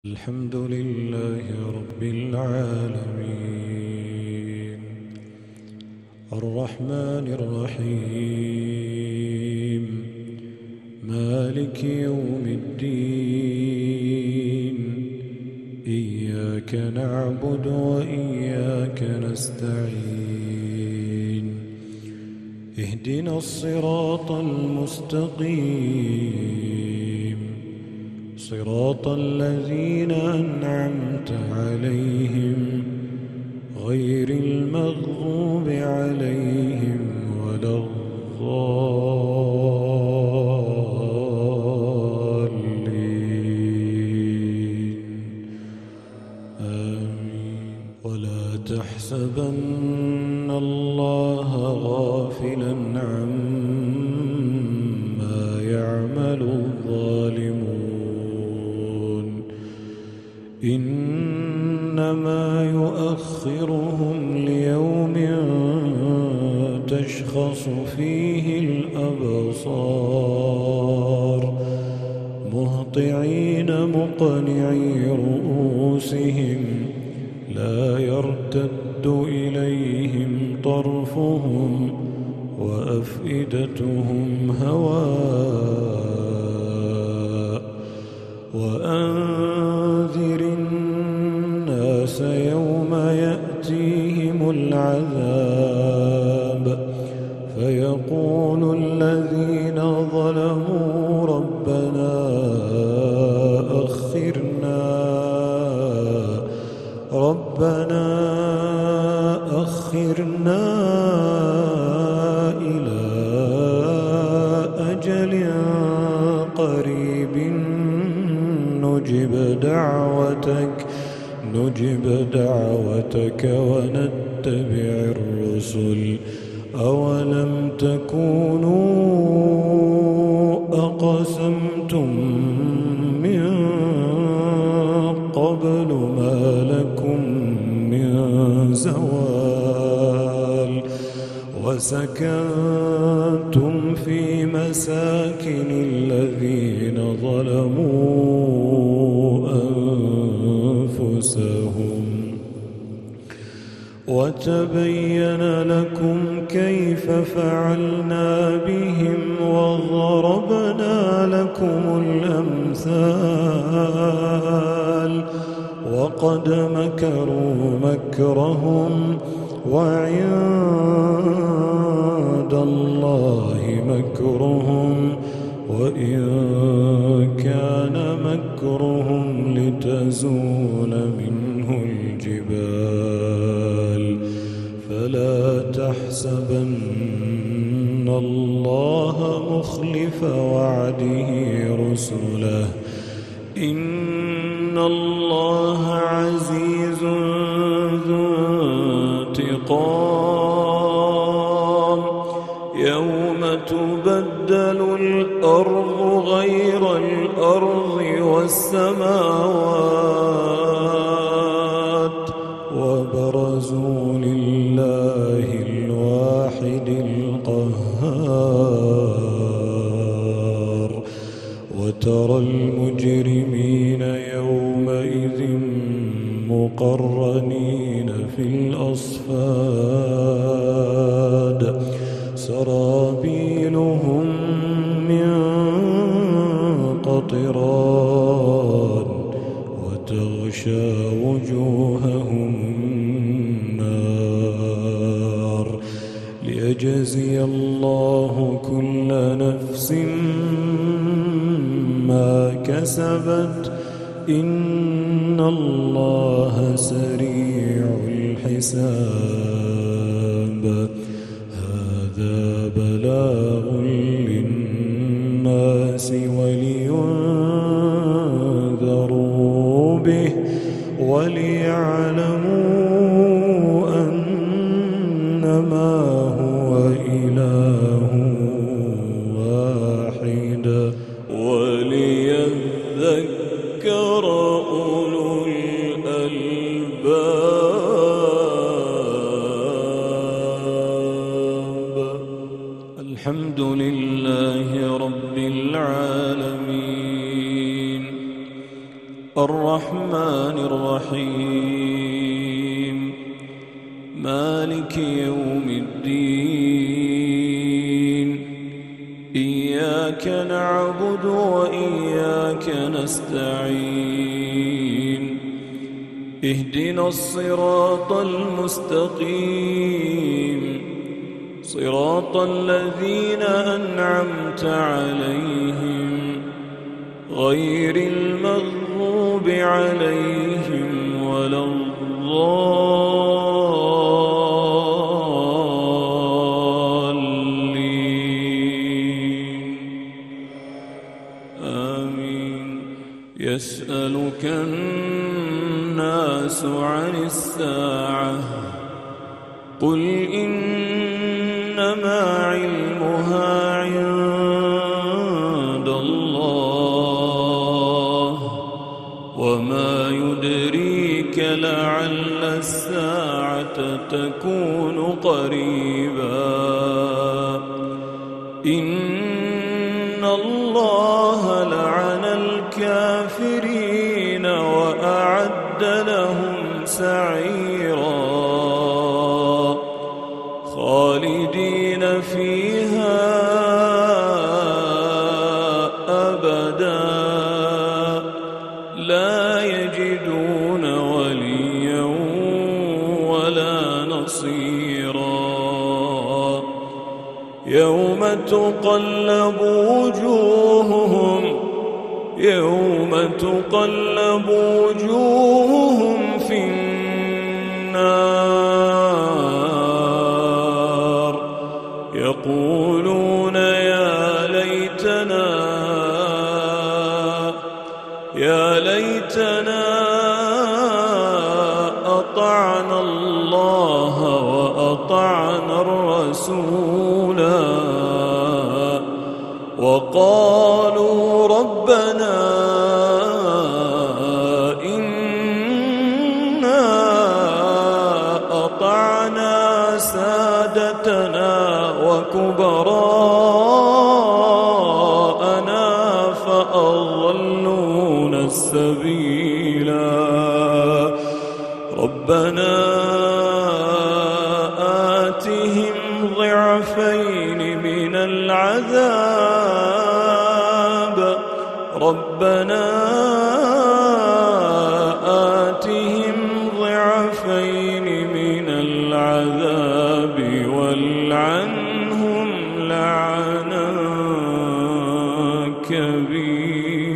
الحمد لله رب العالمين الرحمن الرحيم مالك يوم الدين إياك نعبد وإياك نستعين اهدنا الصراط المستقيم صراط الذين أنعمت عليهم غير المغضوب عليهم ولا الضالين آمين. ولا تحسبن الله غافلا عما يعمل الظالمون إنما يؤخرهم ليوم تشخص فيه الأبصار مهطعين مقنعي رؤوسهم لا يرتد إليهم طرفهم وأفئدتهم هواء وأنذر الناس يوم يأتيهم العذاب فيقول الذين ظلموا ربنا أخرنا إلى أجل قريب نجب دعوتك ونتبع الرسل أولم تكونوا أقسمتم من قبل ما لكم من زوال وسكنتم في مساكن الذين ظلموا أنفسهم وتبين لكم كيف فعلنا بهم وضربنا لكم الأمثال وقد مكروا مكرهم وعند الله مكرهم وإن كان مكرهم لتزول منه الجبال فلا تحسبن الله مخلف وعده رسله إن الله عزيز ذو انتقام يوم تبدل الأرض غير الأرض والسماوات وبرزوا لله الواحد القهار وترى المجرمين يومئذ مقرنين في الأصفاد سرابيلهم من قطران وتغشى وجوههم النار ليجزي الله كل نفس ما كسبت إن الله سريع الحساب هذا بلاغ للناس ولينذروا به وليعلموا أنما هو إله واحد وليذكر أولو الألباب الحمد لله رب العالمين الرحمن الرحيم مالك يوم الدين إياك نعبد وإياك نستعين اهدنا الصراط المستقيم صراط الذين أنعمت عليهم غير المغضوب عليهم ولا الضالين آمين. يسألك الناس عن الساعة قل إنما علمها عند الله وما يدريك لعل الساعة تكون قريبا إن الله لعن الكافرين وأعد لهم سعيرا خالدين فيها أبدا لا يجدون وليا ولا نصيرا يوم تقلب وجوههم في النار يقولون يا ليتنا أطعنا الله وأطعنا الرسولا وقالوا ربنا إنا أطعنا سادتنا وكبراءنا فأضلونا السبيلا ربنا آتهم ضعفين من العذاب والعنهم لعنا كبيرا.